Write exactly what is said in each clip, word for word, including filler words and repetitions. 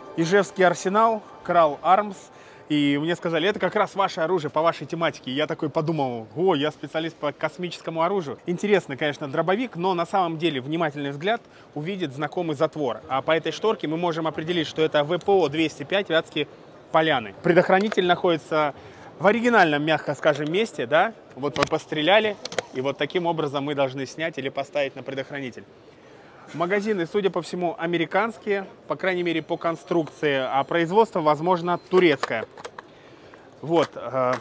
Ижевский арсенал, Крал Армс. И мне сказали, это как раз ваше оружие по вашей тематике. И я такой подумал, о, я специалист по космическому оружию. Интересно, конечно, дробовик, но на самом деле внимательный взгляд увидит знакомый затвор. А по этой шторке мы можем определить, что это ВПО двести пять Вятские Поляны. Предохранитель находится в оригинальном, мягко скажем, месте, да? Вот вы постреляли, и вот таким образом мы должны снять или поставить на предохранитель. Магазины, судя по всему, американские, по крайней мере, по конструкции, а производство, возможно, турецкое. Вот. Э,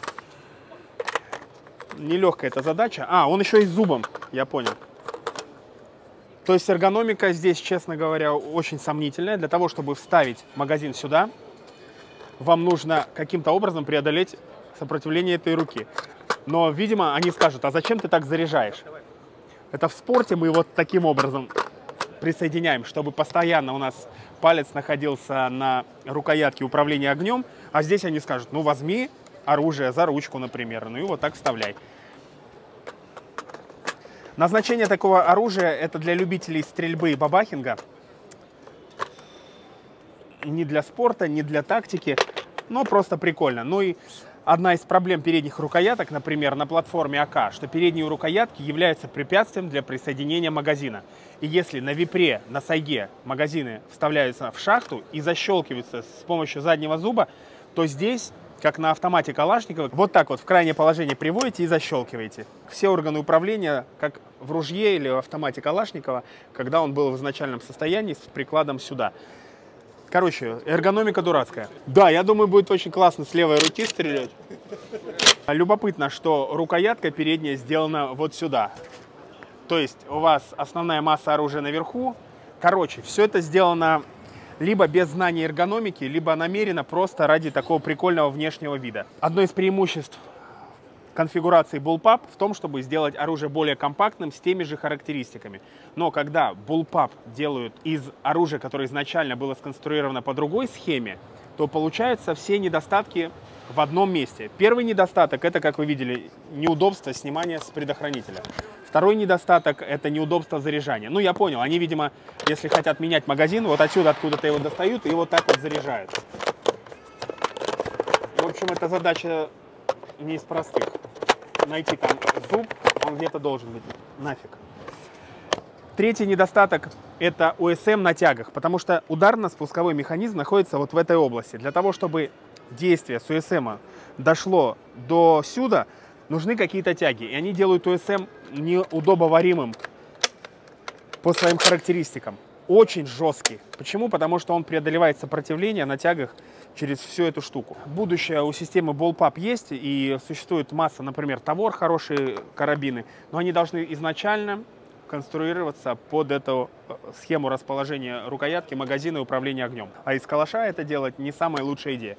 нелегкая эта задача. А, он еще и с зубом, я понял. То есть эргономика здесь, честно говоря, очень сомнительная. Для того, чтобы вставить магазин сюда, вам нужно каким-то образом преодолеть сопротивление этой руки. Но, видимо, они скажут, а зачем ты так заряжаешь? Это в спорте мы вот таким образом присоединяем, чтобы постоянно у нас палец находился на рукоятке управления огнем, а здесь они скажут, ну возьми оружие за ручку, например, ну и вот так вставляй. Назначение такого оружия это для любителей стрельбы и бабахинга, не для спорта, не для тактики, но просто прикольно. Ну и одна из проблем передних рукояток, например, на платформе АК, что передние рукоятки являются препятствием для присоединения магазина. И если на випре, на сайге магазины вставляются в шахту и защелкиваются с помощью заднего зуба, то здесь, как на автомате Калашникова, вот так вот в крайнее положение приводите и защелкиваете. Все органы управления, как в ружье или в автомате Калашникова, когда он был в изначальном состоянии с прикладом сюда. Короче, эргономика дурацкая. Да, я думаю, будет очень классно с левой руки стрелять. Любопытно, что рукоятка передняя сделана вот сюда. То есть у вас основная масса оружия наверху. Короче, все это сделано либо без знания эргономики, либо намеренно просто ради такого прикольного внешнего вида. Одно из преимуществ конфигурации Bullpup в том, чтобы сделать оружие более компактным с теми же характеристиками. Но когда Bullpup делают из оружия, которое изначально было сконструировано по другой схеме, то получаются все недостатки в одном месте. Первый недостаток – это, как вы видели, неудобство снимания с предохранителя. Второй недостаток – это неудобство заряжания. Ну, я понял, они, видимо, если хотят менять магазин, вот отсюда откуда-то его достают и вот так вот заряжают. В общем, эта задача не из простых. Найти там зуб, он где-то должен быть. Нафиг. Третий недостаток – это о эс эм на тягах, потому что ударно-спусковой механизм находится вот в этой области. Для того, чтобы действие с о эс эм дошло до сюда, нужны какие-то тяги. И они делают о эс эм неудобоваримым по своим характеристикам. Очень жесткий. Почему? Потому что он преодолевает сопротивление на тягах через всю эту штуку. Будущее у системы Bullpup есть, и существует масса, например, Тавор, хорошие карабины, но они должны изначально конструироваться под эту схему расположения рукоятки, магазина и управления огнем. А из калаша это делать не самая лучшая идея.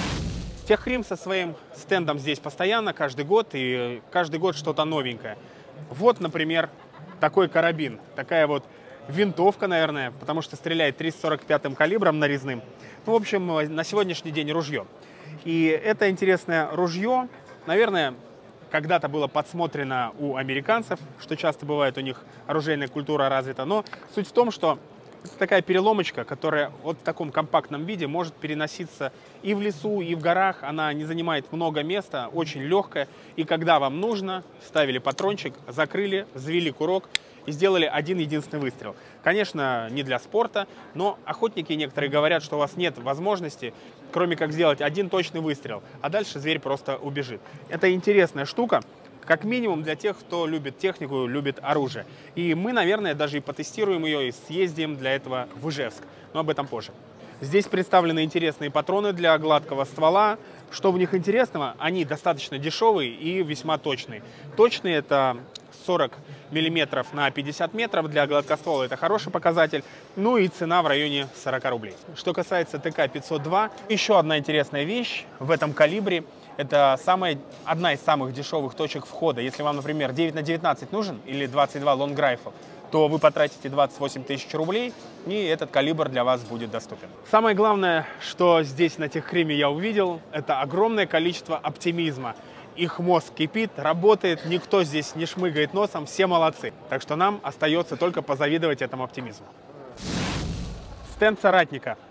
Техрим со своим стендом здесь постоянно, каждый год, и каждый год что-то новенькое. Вот, например, такой карабин, такая вот винтовка, наверное, потому что стреляет триста сорок пятым калибром нарезным. Ну, в общем, на сегодняшний день ружье. И это интересное ружье, наверное, когда-то было подсмотрено у американцев, что часто бывает, у них оружейная культура развита. Но суть в том, что это такая переломочка, которая вот в таком компактном виде может переноситься и в лесу, и в горах. Она не занимает много места, очень легкая. И когда вам нужно, вставили патрончик, закрыли, взвели курок и сделали один единственный выстрел. Конечно, не для спорта, но охотники некоторые говорят, что у вас нет возможности, кроме как сделать один точный выстрел, а дальше зверь просто убежит. Это интересная штука, как минимум для тех, кто любит технику, любит оружие. И мы, наверное, даже и потестируем ее и съездим для этого в Ижевск, но об этом позже. Здесь представлены интересные патроны для гладкого ствола. Что в них интересного? Они достаточно дешевые и весьма точные. Точные — это сорок миллиметров на пятьдесят метров, для гладкоствола это хороший показатель, ну и цена в районе сорока рублей. Что касается ТК пятьсот два, еще одна интересная вещь в этом калибре, это самая, одна из самых дешевых точек входа. Если вам, например, девять на девятнадцать нужен или двадцать два лонг райфл, то вы потратите двадцать восемь тысяч рублей, и этот калибр для вас будет доступен. Самое главное, что здесь на Техриме я увидел, это огромное количество оптимизма. Их мозг кипит, работает, никто здесь не шмыгает носом, все молодцы. Так что нам остается только позавидовать этому оптимизму. Стенд соратника.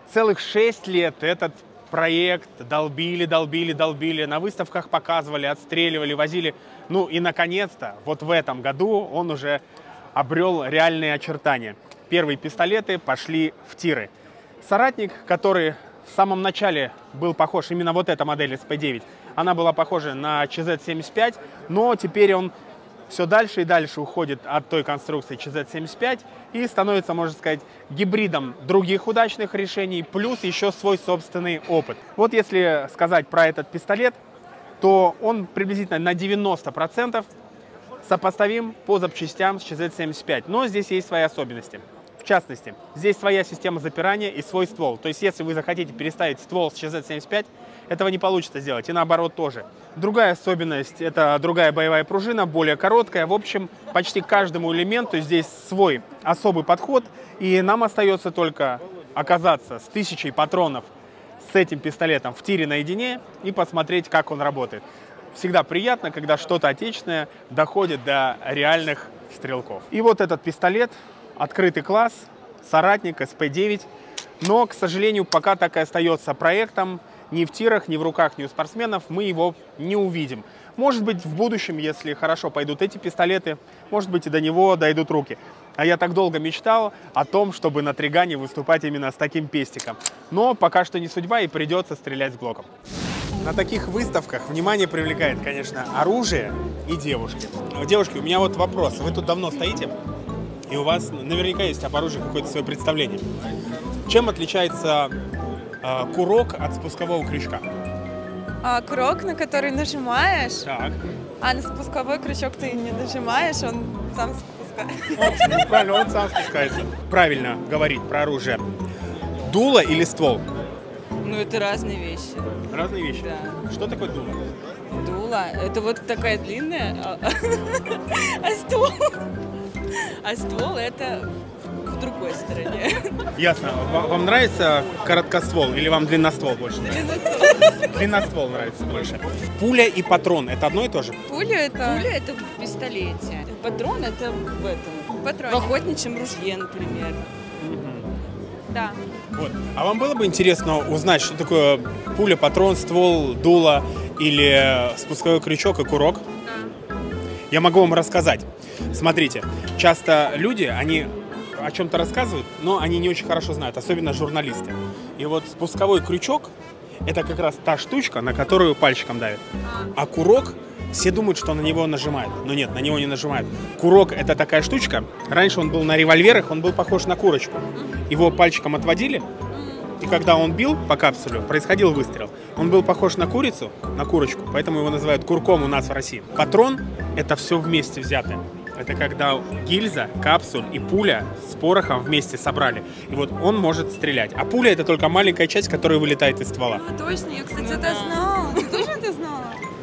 целых шесть лет этот проект долбили, долбили, долбили, на выставках показывали, отстреливали, возили. Ну и наконец-то, вот в этом году он уже обрел реальные очертания. Первые пистолеты пошли в тиры. Соратник, который в самом начале был похож, именно вот эта модель эс пэ девять, она была похожа на че зет семьдесят пять, но теперь он все дальше и дальше уходит от той конструкции че зет семьдесят пять и становится, можно сказать, гибридом других удачных решений, плюс еще свой собственный опыт. Вот если сказать про этот пистолет, то он приблизительно на девяносто процентов сопоставим по запчастям с че зет семьдесят пять, но здесь есть свои особенности. В частности, здесь своя система запирания и свой ствол. То есть, если вы захотите переставить ствол с че зет семьдесят пять, этого не получится сделать, и наоборот тоже. Другая особенность – это другая боевая пружина, более короткая. В общем, почти каждому элементу здесь свой особый подход, и нам остается только оказаться с тысячей патронов с этим пистолетом в тире наедине и посмотреть, как он работает. Всегда приятно, когда что-то отечественное доходит до реальных стрелков. И вот этот пистолет, открытый класс, соратник эс пэ девять, но, к сожалению, пока так и остается проектом. Ни в тирах, ни в руках, ни у спортсменов мы его не увидим. Может быть, в будущем, если хорошо пойдут эти пистолеты, может быть, и до него дойдут руки. А я так долго мечтал о том, чтобы на Тригане выступать именно с таким пестиком. Но пока что не судьба, и придется стрелять с глоком. На таких выставках внимание привлекает, конечно, оружие и девушки. Девушки, у меня вот вопрос. Вы тут давно стоите, и у вас наверняка есть об оружии какое-то свое представление. Чем отличается э, курок от спускового крючка? А, курок, на который нажимаешь, Так. а на спусковой крючок ты не нажимаешь, он сам спускается. Он, ну, правильно, он сам спускается. Правильно говорить про оружие. Дуло или ствол? Ну, это разные вещи. Разные вещи. Да. Что такое дуло? Дуло – это вот такая длинная, а, а ствол… А ствол – это в другой стороне. Ясно. Вам нравится короткоствол или вам длинноствол больше нравится? Длинноствол нравится больше. Пуля и патрон – это одно и то же? Пуля это… Пуля – это в пистолете. Патрон – это в этом. Патрон. В охотничьем ружье, например. Да. Вот. А вам было бы интересно узнать, что такое пуля, патрон, ствол, дуло или спусковой крючок и курок? Да. Я могу вам рассказать. Смотрите, часто люди, они о чем-то рассказывают, но они не очень хорошо знают, особенно журналисты. И вот спусковой крючок – это как раз та штучка, на которую пальчиком давят. А курок, все думают, что на него нажимают. Но нет, на него не нажимают. Курок – это такая штучка. Раньше он был на револьверах, он был похож на курочку. Его пальчиком отводили, и когда он бил по капсулю, происходил выстрел. Он был похож на курицу, на курочку, поэтому его называют курком у нас в России. Патрон – это все вместе взятое. Это когда гильза, капсуль и пуля с порохом вместе собрали. И вот он может стрелять. А пуля – это только маленькая часть, которая вылетает из ствола. А, точно, я, кстати, это знала. Ты тоже это знала?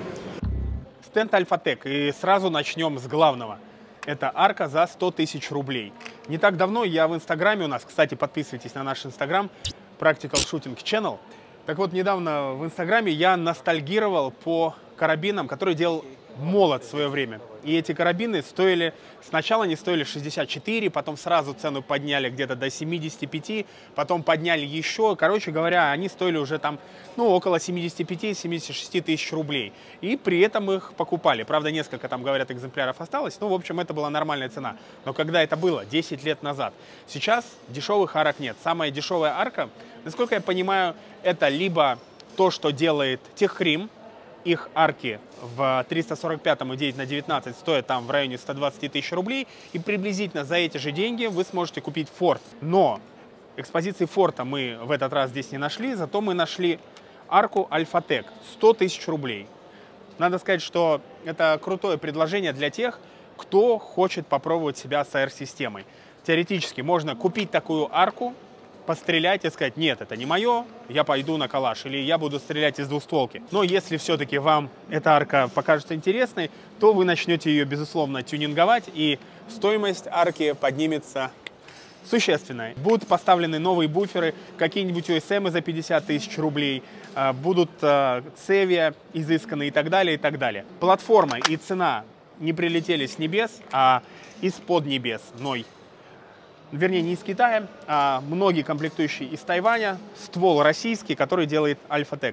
Стенд Альфатек. И сразу начнем с главного. Это арка за сто тысяч рублей. Не так давно я в Инстаграме у нас, кстати, подписывайтесь на наш Инстаграм, Practical Shooting Channel. Так вот, недавно в Инстаграме я ностальгировал по карабинам, которые делал Молот в свое время. И эти карабины стоили, сначала они стоили шестьдесят четыре, потом сразу цену подняли где-то до семидесяти пяти, потом подняли еще. Короче говоря, они стоили уже там, ну, около семидесяти пяти — семидесяти шести тысяч рублей. И при этом их покупали. Правда, несколько, там, говорят, экземпляров осталось. Ну, в общем, это была нормальная цена. Но когда это было? десять лет назад. Сейчас дешевых арок нет. Самая дешевая арка, насколько я понимаю, это либо то, что делает Техрим. Их арки в триста сорок пятом и девять на девятнадцать стоят там в районе ста двадцати тысяч рублей. И приблизительно за эти же деньги вы сможете купить Форт. Но экспозиции Форта мы в этот раз здесь не нашли, зато мы нашли арку Альфатек. сто тысяч рублей. Надо сказать, что это крутое предложение для тех, кто хочет попробовать себя с эй ар-системой. Теоретически можно купить такую арку, пострелять и сказать: нет, это не мое, я пойду на калаш, или я буду стрелять из двустволки. Но если все-таки вам эта арка покажется интересной, то вы начнете ее, безусловно, тюнинговать, и стоимость арки поднимется существенно. Будут поставлены новые буферы, какие-нибудь ю эс эм за пятьдесят тысяч рублей, будут Цевия изысканные и так далее, и так далее. Платформа и цена не прилетели с небес, а из-под небес. Ной. вернее, не из Китая, а многие комплектующие из Тайваня. Ствол российский, который делает Альфатек.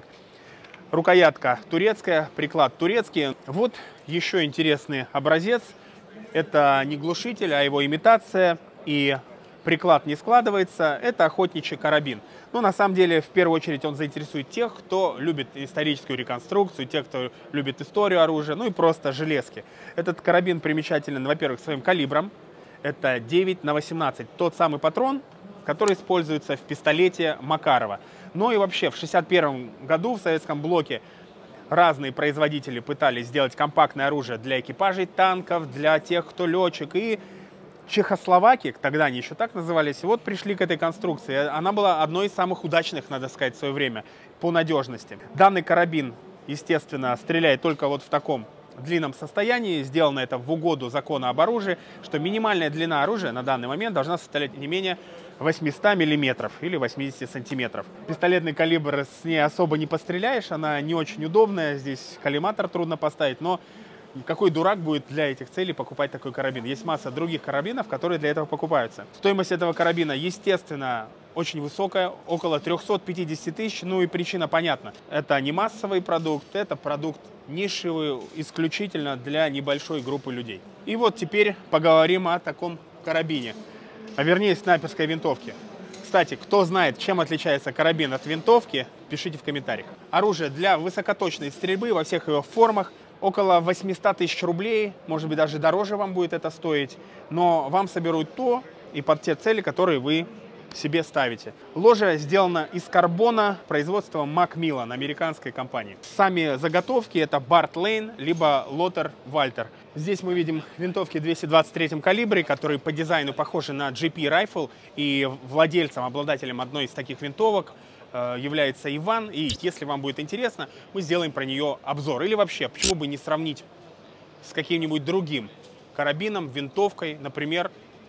Рукоятка турецкая, приклад турецкий. Вот еще интересный образец. Это не глушитель, а его имитация. И приклад не складывается. Это охотничий карабин. Но на самом деле, в первую очередь, он заинтересует тех, кто любит историческую реконструкцию, тех, кто любит историю оружия, ну и просто железки. Этот карабин примечателен, во-первых, своим калибром. Это девять на восемнадцать. Тот самый патрон, который используется в пистолете Макарова. Ну и вообще, в шестьдесят первом году в советском блоке разные производители пытались сделать компактное оружие для экипажей танков, для тех, кто летчик. И Чехословакия, тогда они еще так назывались, вот пришли к этой конструкции. Она была одной из самых удачных, надо сказать, в свое время по надежности. Данный карабин, естественно, стреляет только вот в таком длинном состоянии. Сделано это в угоду закона об оружии, что минимальная длина оружия на данный момент должна составлять не менее восьмисот миллиметров или восьмидесяти сантиметров. Пистолетный калибр, с ней особо не постреляешь, она не очень удобная, здесь коллиматор трудно поставить, но какой дурак будет для этих целей покупать такой карабин? Есть масса других карабинов, которые для этого покупаются. Стоимость этого карабина, естественно, очень высокая, около трёхсот пятидесяти тысяч, ну и причина понятна. Это не массовый продукт, это продукт нишевый, исключительно для небольшой группы людей. И вот теперь поговорим о таком карабине, а вернее снайперской винтовке. Кстати, кто знает, чем отличается карабин от винтовки, пишите в комментариях. Оружие для высокоточной стрельбы во всех его формах. Около восьмисот тысяч рублей, может быть, даже дороже вам будет это стоить, но вам соберут то и под те цели, которые вы себе ставите. Ложе сделано из карбона производства Macmillan, американской компании. Сами заготовки это Bart Lane, либо Lothar Walther. Здесь мы видим винтовки в двухсот двадцать третьем калибре, которые по дизайну похожи на джи пи Rifle, и владельцем, обладателем одной из таких винтовок является Иван, и если вам будет интересно, мы сделаем про нее обзор. Или вообще, почему бы не сравнить с каким-нибудь другим карабином, винтовкой, например,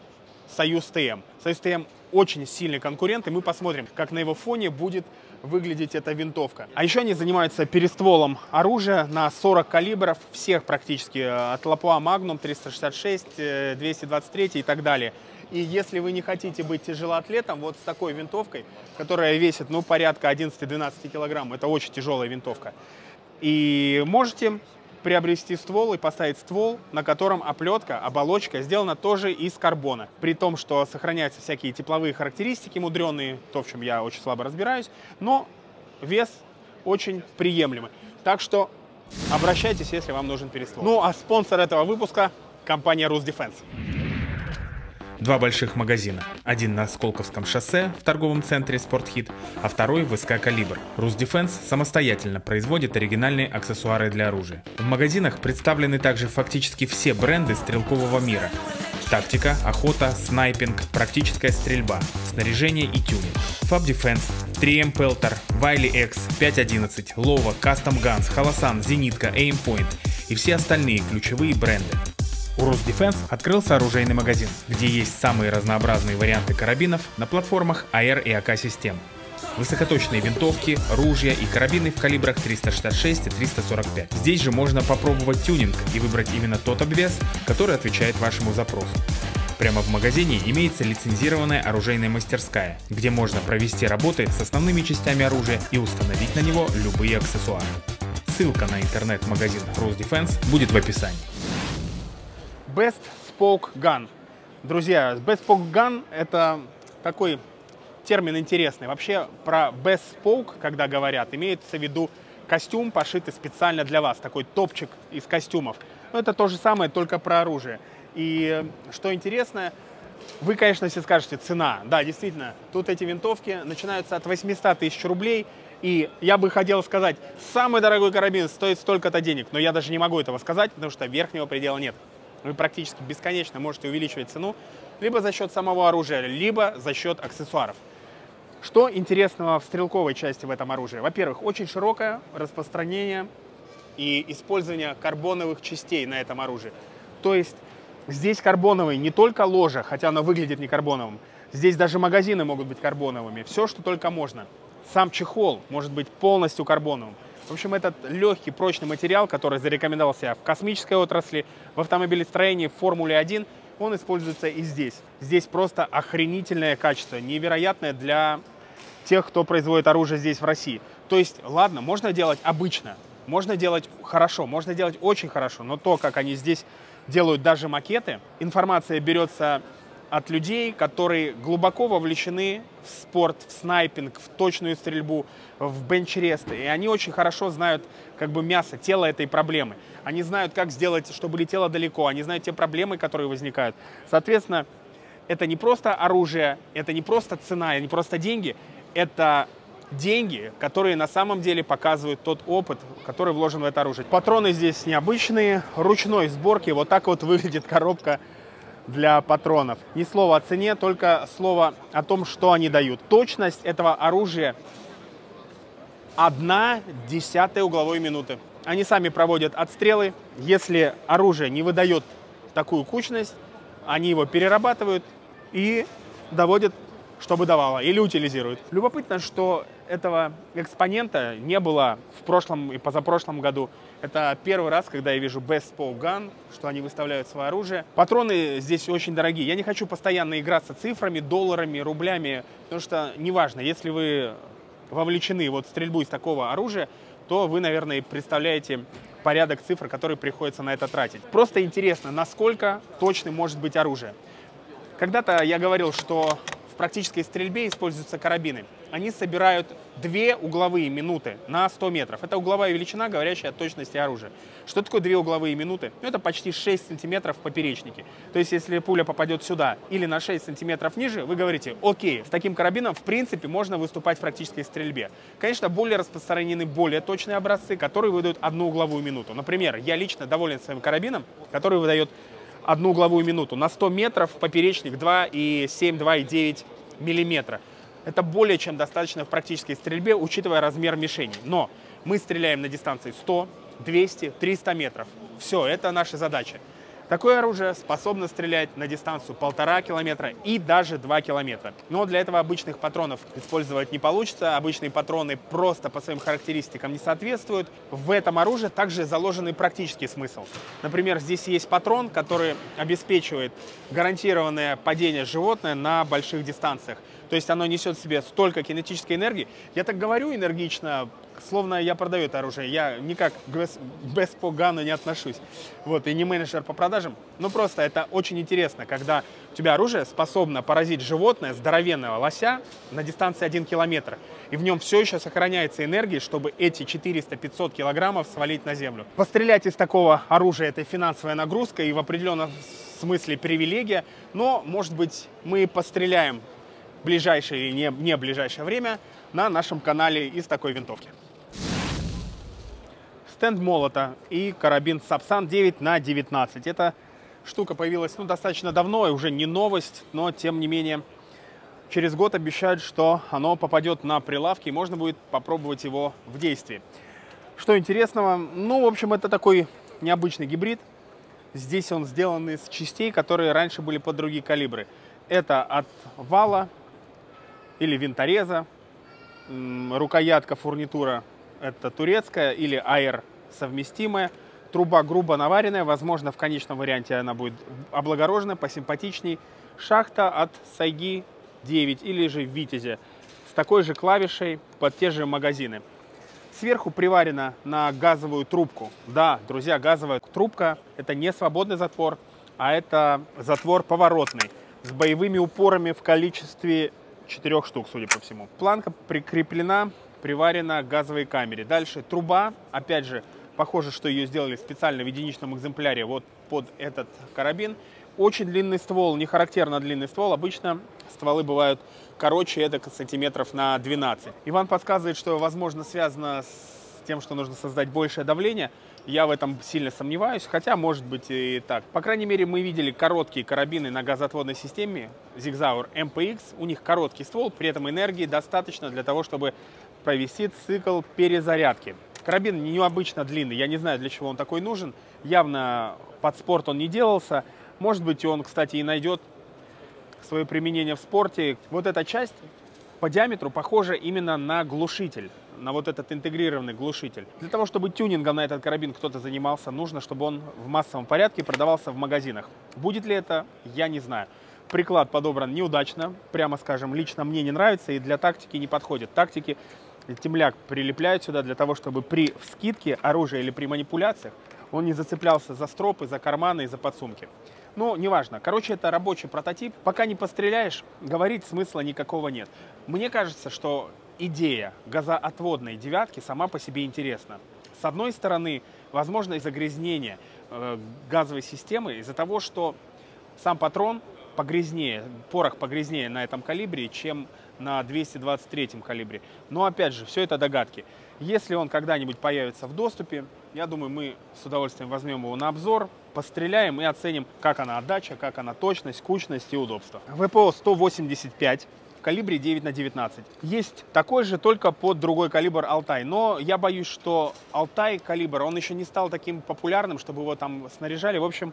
Союз ТМ. Союз ТМ очень сильный конкурент, и мы посмотрим, как на его фоне будет выглядеть эта винтовка. А еще они занимаются перестволом оружия на сорок калибров, всех практически, от Лапуа Magnum, триста шестьдесят шесть, двести двадцать три и так далее. И если вы не хотите быть тяжелоатлетом, вот с такой винтовкой, которая весит, ну, порядка одиннадцати-двенадцати килограмм, это очень тяжелая винтовка, и можете приобрести ствол и поставить ствол, на котором оплетка, оболочка сделана тоже из карбона. При том, что сохраняются всякие тепловые характеристики мудреные, то, в чем я очень слабо разбираюсь, но вес очень приемлемый. Так что обращайтесь, если вам нужен перествол. Ну, а спонсор этого выпуска – компания Русдефенс. Два больших магазина. Один на Сколковском шоссе в торговом центре «Спортхит», а второй в СК «Калибр». Русдефенс самостоятельно производит оригинальные аксессуары для оружия. В магазинах представлены также фактически все бренды стрелкового мира. Тактика, охота, снайпинг, практическая стрельба, снаряжение и тюнинг. Фаб Defense, три эм Peltor, Wiley X, пять одиннадцать, Lova, Custom Guns, Holosan, Зенитка, Aimpoint и все остальные ключевые бренды. У Русдефенс открылся оружейный магазин, где есть самые разнообразные варианты карабинов на платформах а эр и а ка систем. Высокоточные винтовки, ружья и карабины в калибрах триста шестьдесят шесть и триста сорок пять. Здесь же можно попробовать тюнинг и выбрать именно тот обвес, который отвечает вашему запросу. Прямо в магазине имеется лицензированная оружейная мастерская, где можно провести работы с основными частями оружия и установить на него любые аксессуары. Ссылка на интернет-магазин Русдефенс будет в описании. Best Spoke Gun. Друзья, Best Spoke Gun — это такой термин интересный. Вообще про Best Spoke, когда говорят, имеется в виду костюм, пошитый специально для вас. Такой топчик из костюмов. Но это то же самое, только про оружие. И что интересно, вы, конечно, все скажете, цена. Да, действительно, тут эти винтовки начинаются от восьмисот тысяч рублей. И я бы хотел сказать, самый дорогой карабин стоит столько-то денег. Но я даже не могу этого сказать, потому что верхнего предела нет. Вы практически бесконечно можете увеличивать цену либо за счет самого оружия, либо за счет аксессуаров. Что интересного в стрелковой части в этом оружии? Во-первых, очень широкое распространение и использование карбоновых частей на этом оружии. То есть здесь карбоновый не только ложа, хотя оно выглядит не карбоновым. Здесь даже магазины могут быть карбоновыми. Все, что только можно. Сам чехол может быть полностью карбоновым. В общем, этот легкий, прочный материал, который зарекомендовал себя в космической отрасли, в автомобилестроении, в Формуле один, он используется и здесь. Здесь просто охренительное качество, невероятное для тех, кто производит оружие здесь, в России. То есть, ладно, можно делать обычно, можно делать хорошо, можно делать очень хорошо, но то, как они здесь делают даже макеты, информация берется от людей, которые глубоко вовлечены в спорт, в снайпинг, в точную стрельбу, в бенч-ресты. И они очень хорошо знают как бы мясо, тело этой проблемы. Они знают, как сделать, чтобы летело далеко. Они знают те проблемы, которые возникают. Соответственно, это не просто оружие, это не просто цена, не просто деньги. Это деньги, которые на самом деле показывают тот опыт, который вложен в это оружие. Патроны здесь необычные, ручной сборки. Вот так вот выглядит коробка для патронов. Ни слова о цене, только слово о том, что они дают. Точность этого оружия одна десятая угловой минуты. Они сами проводят отстрелы. Если оружие не выдает такую кучность, они его перерабатывают и доводят, чтобы давало, или утилизируют. Любопытно, что этого экспонента не было в прошлом и позапрошлом году. Это первый раз, когда я вижу Bespoke Gun, что они выставляют свое оружие. Патроны здесь очень дорогие. Я не хочу постоянно играться цифрами, долларами, рублями, потому что неважно, если вы вовлечены вот в стрельбу из такого оружия, то вы, наверное, представляете порядок цифр, который приходится на это тратить. Просто интересно, насколько точным может быть оружие. Когда-то я говорил, что в практической стрельбе используются карабины. Они собирают две угловые минуты на сто метров. Это угловая величина, говорящая о точности оружия. Что такое две угловые минуты? Ну, это почти шесть сантиметров в поперечнике. То есть, если пуля попадет сюда или на шесть сантиметров ниже, вы говорите: окей, с таким карабином, в принципе, можно выступать в практической стрельбе. Конечно, более распространены более точные образцы, которые выдают одну угловую минуту. Например, я лично доволен своим карабином, который выдает одну угловую минуту. На сто метров поперечник два и семь — два и девять миллиметра. Это более чем достаточно в практической стрельбе, учитывая размер мишени. Но мы стреляем на дистанции сто, двести, триста метров. Все, это наша задача. Такое оружие способно стрелять на дистанцию полтора километра и даже два километра. Но для этого обычных патронов использовать не получится. Обычные патроны просто по своим характеристикам не соответствуют. В этом оружии также заложен и практический смысл. Например, здесь есть патрон, который обеспечивает гарантированное падение животное на больших дистанциях. То есть оно несет в себе столько кинетической энергии. Я так говорю энергично, словно я продаю это оружие. Я никак к Bespoke Gun не отношусь. Вот, и не менеджер по продажам. Но просто это очень интересно, когда у тебя оружие способно поразить животное, здоровенного лося, на дистанции один километр. И в нем все еще сохраняется энергия, чтобы эти четыреста — пятьсот килограммов свалить на землю. Пострелять из такого оружия — это финансовая нагрузка и в определенном смысле привилегия. Но, может быть, мы постреляем в ближайшее или не, не ближайшее время на нашем канале из такой винтовки. Стенд молота и карабин Сапсан девять на девятнадцать. Эта штука появилась, ну, достаточно давно, и уже не новость, но тем не менее через год обещают, что оно попадет на прилавки и можно будет попробовать его в действии. Что интересного? Ну, в общем, это такой необычный гибрид. Здесь он сделан из частей, которые раньше были под другие калибры. Это от вала или винтореза, рукоятка, фурнитура это турецкая или аэр совместимая, труба грубо наваренная, возможно, в конечном варианте она будет облагорожена, посимпатичней. Шахта от Сайги девять или же Витязя с такой же клавишей под те же магазины. Сверху приварена на газовую трубку. Да, друзья, газовая трубка — это не свободный затвор, а это затвор поворотный с боевыми упорами в количестве четырех штук, судя по всему. Планка прикреплена, приварена к газовой камере. Дальше труба, опять же, похоже, что ее сделали специально в единичном экземпляре вот под этот карабин. Очень длинный ствол, не характерно длинный ствол. Обычно стволы бывают короче, это сантиметров на двенадцать. Иван подсказывает, что, возможно, связано с тем, что нужно создать большее давление. Я в этом сильно сомневаюсь, хотя может быть и так. По крайней мере, мы видели короткие карабины на газоотводной системе Sig Sauer эм пэ икс. У них короткий ствол, при этом энергии достаточно для того, чтобы провести цикл перезарядки. Карабин необычно длинный, я не знаю, для чего он такой нужен. Явно под спорт он не делался. Может быть, он, кстати, и найдет свое применение в спорте. Вот эта часть по диаметру похоже именно на глушитель, на вот этот интегрированный глушитель. Для того, чтобы тюнингом на этот карабин кто-то занимался, нужно, чтобы он в массовом порядке продавался в магазинах. Будет ли это, я не знаю. Приклад подобран неудачно, прямо скажем, лично мне не нравится и для тактики не подходит. Тактики темляк прилепляют сюда для того, чтобы при вскидке оружия или при манипуляциях он не зацеплялся за стропы, за карманы и за подсумки. Ну, неважно. Короче, это рабочий прототип. Пока не постреляешь, говорить смысла никакого нет. Мне кажется, что идея газоотводной девятки сама по себе интересна. С одной стороны, возможно загрязнение э, газовой системы из-за того, что сам патрон погрязнее, порох погрязнее на этом калибре, чем на двести двадцать третьем калибре. Но опять же, все это догадки. Если он когда-нибудь появится в доступе, я думаю, мы с удовольствием возьмем его на обзор, постреляем и оценим, как она отдача, как она точность, кучность и удобство. ВПО сто восемьдесят пять в калибре девять на девятнадцать. Есть такой же, только под другой калибр Алтай. Но я боюсь, что Алтай калибр, он еще не стал таким популярным, чтобы его там снаряжали. В общем,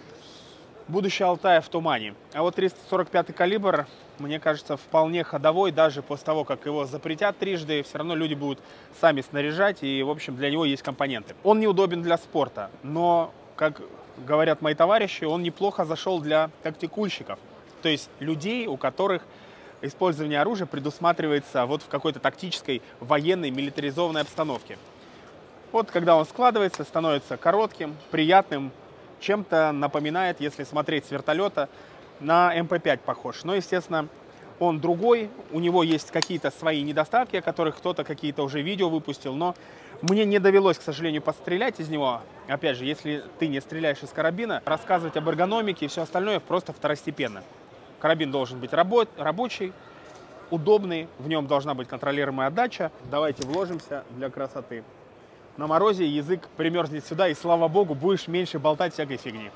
будущее Алтая в тумане. А вот триста сорок пятый калибр, мне кажется, вполне ходовой. Даже после того, как его запретят трижды, все равно люди будут сами снаряжать. И, в общем, для него есть компоненты. Он неудобен для спорта, но, как говорят мои товарищи, он неплохо зашел для тактикульщиков. То есть людей, у которых использование оружия предусматривается вот в какой-то тактической, военной, милитаризованной обстановке. Вот когда он складывается, становится коротким, приятным, чем-то напоминает, если смотреть с вертолета, на эм пэ пять похож. Но, естественно, он другой, у него есть какие-то свои недостатки, о которых кто-то какие-то уже видео выпустил, но мне не довелось, к сожалению, пострелять из него. Опять же, если ты не стреляешь из карабина, рассказывать об эргономике и все остальное просто второстепенно. Карабин должен быть рабо- рабочий, удобный, в нем должна быть контролируемая отдача. Давайте вложимся для красоты. На морозе язык примерзнет сюда, и, слава богу, будешь меньше болтать всякой фигни.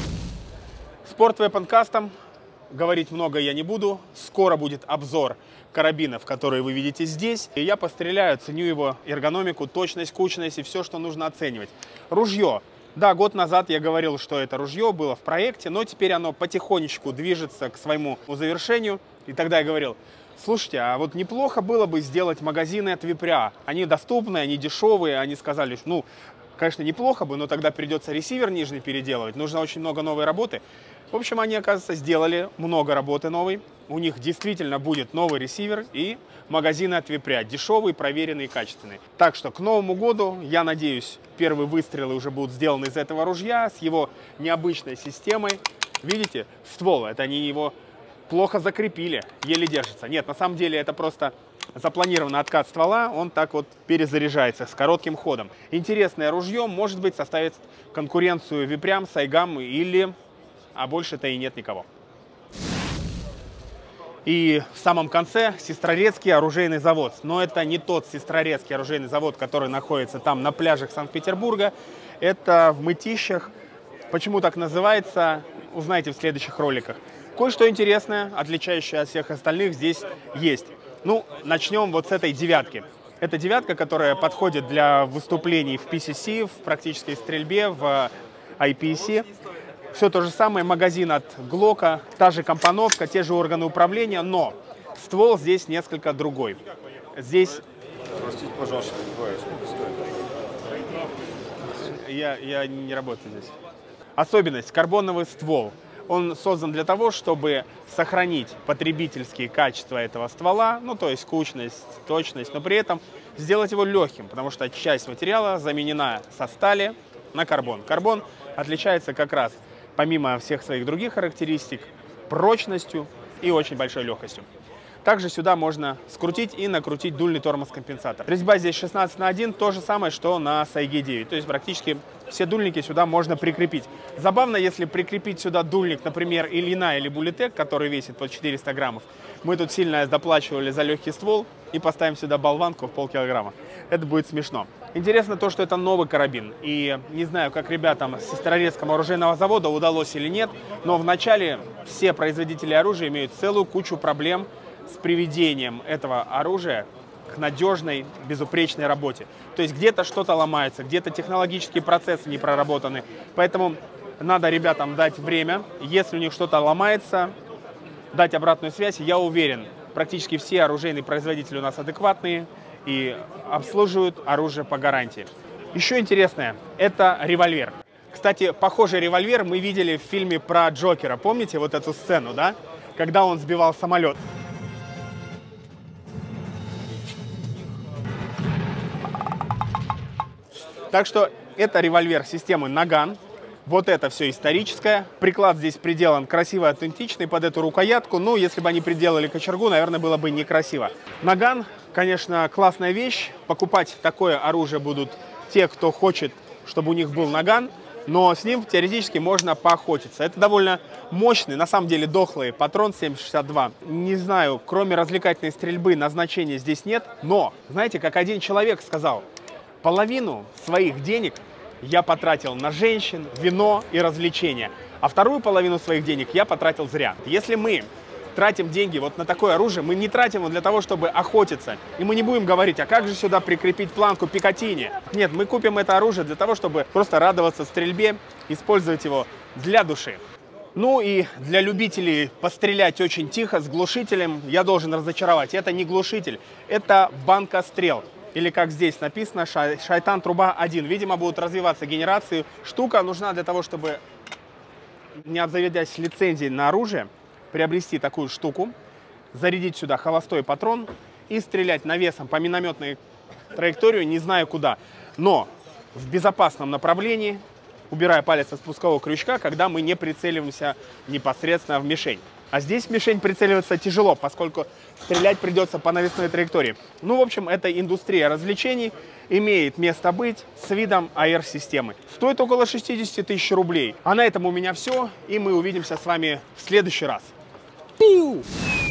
Спорт Weapon Custom. Говорить много я не буду. Скоро будет обзор карабинов, которые вы видите здесь. И я постреляю, ценю его эргономику, точность, кучность и все, что нужно оценивать. Ружье. Да, год назад я говорил, что это ружье было в проекте, но теперь оно потихонечку движется к своему завершению. И тогда я говорил: слушайте, а вот неплохо было бы сделать магазины от Випря. Они доступны, они дешевые. Они сказали, ну, конечно, неплохо бы, но тогда придется ресивер нижний переделывать. Нужно очень много новой работы. В общем, они, оказывается, сделали много работы новой. У них действительно будет новый ресивер и магазины от Випря. Дешевые, проверенные, качественные. Так что к Новому году, я надеюсь, первые выстрелы уже будут сделаны из этого ружья с его необычной системой. Видите, ствол, это они его плохо закрепили, еле держится. Нет, на самом деле это просто запланированный откат ствола, он так вот перезаряжается с коротким ходом. Интересное ружье, может быть, составит конкуренцию Випрям, Сайгам или... а больше-то и нет никого. И в самом конце Сестрорецкий оружейный завод. Но это не тот Сестрорецкий оружейный завод, который находится там на пляжах Санкт-Петербурга. Это в Мытищах. Почему так называется, узнаете в следующих роликах. Кое-что интересное, отличающее от всех остальных, здесь есть. Ну, начнем вот с этой девятки. Это девятка, которая подходит для выступлений в пи си си, в практической стрельбе, в ай пи эс си. Все то же самое, магазин от Глока, та же компоновка, те же органы управления, но ствол здесь несколько другой. Здесь... Простите, пожалуйста, сколько стоит? Я, я не работаю здесь. Особенность. Карбоновый ствол. Он создан для того, чтобы сохранить потребительские качества этого ствола, ну то есть кучность, точность, но при этом сделать его легким, потому что часть материала заменена со стали на карбон. Карбон отличается как раз, помимо всех своих других характеристик, прочностью и очень большой легкостью. Также сюда можно скрутить и накрутить дульный тормоз-компенсатор. Резьба здесь шестнадцать на один, то же самое, что на Сайге девять. То есть практически все дульники сюда можно прикрепить. Забавно, если прикрепить сюда дульник, например, Ильина или Булитек, который весит под четыреста граммов. Мы тут сильно доплачивали за легкий ствол и поставим сюда болванку в полкилограмма. Это будет смешно. Интересно то, что это новый карабин. И не знаю, как ребятам с Сестрорецкого оружейного завода удалось или нет, но вначале все производители оружия имеют целую кучу проблем с приведением этого оружия к надежной, безупречной работе. То есть где-то что-то ломается, где-то технологические процессы не проработаны. Поэтому надо ребятам дать время. Если у них что-то ломается, дать обратную связь. Я уверен, практически все оружейные производители у нас адекватные и обслуживают оружие по гарантии. Еще интересное, это револьвер. Кстати, похожий револьвер мы видели в фильме про Джокера. Помните вот эту сцену, да? Когда он сбивал самолет. Так что это револьвер системы Наган. Вот это все историческое. Приклад здесь приделан красиво, аутентичный под эту рукоятку. Ну, если бы они приделали кочергу, наверное, было бы некрасиво. Наган, конечно, классная вещь. Покупать такое оружие будут те, кто хочет, чтобы у них был наган. Но с ним теоретически можно поохотиться. Это довольно мощный, на самом деле дохлый патрон семь шестьдесят два. Не знаю, кроме развлекательной стрельбы назначения здесь нет. Но, знаете, как один человек сказал, половину своих денег я потратил на женщин, вино и развлечения, а вторую половину своих денег я потратил зря. Если мы тратим деньги вот на такое оружие, мы не тратим его для того, чтобы охотиться. И мы не будем говорить, а как же сюда прикрепить планку Пикатини? Нет, мы купим это оружие для того, чтобы просто радоваться стрельбе, использовать его для души. Ну и для любителей пострелять очень тихо с глушителем я должен разочаровать. Это не глушитель, это банка стрел. Или как здесь написано, Шайтан труба один. Видимо, будут развиваться генерации. Штука нужна для того, чтобы, не обзаведясь лицензией на оружие, приобрести такую штуку, зарядить сюда холостой патрон и стрелять навесом по минометной траектории, не знаю куда. Но в безопасном направлении, убирая палец от спускового крючка, когда мы не прицеливаемся непосредственно в мишень. А здесь в мишень прицеливаться тяжело, поскольку стрелять придется по навесной траектории. Ну, в общем, эта индустрия развлечений имеет место быть с видом эй ар-системы. Стоит около шестидесяти тысяч рублей. А на этом у меня все, и мы увидимся с вами в следующий раз. Пиу!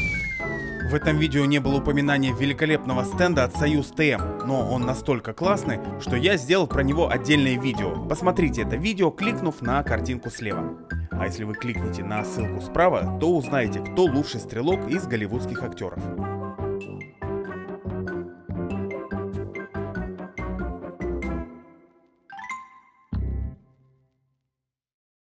В этом видео не было упоминания великолепного стенда от Союз ТМ, но он настолько классный, что я сделал про него отдельное видео. Посмотрите это видео, кликнув на картинку слева. А если вы кликните на ссылку справа, то узнаете, кто лучший стрелок из голливудских актеров.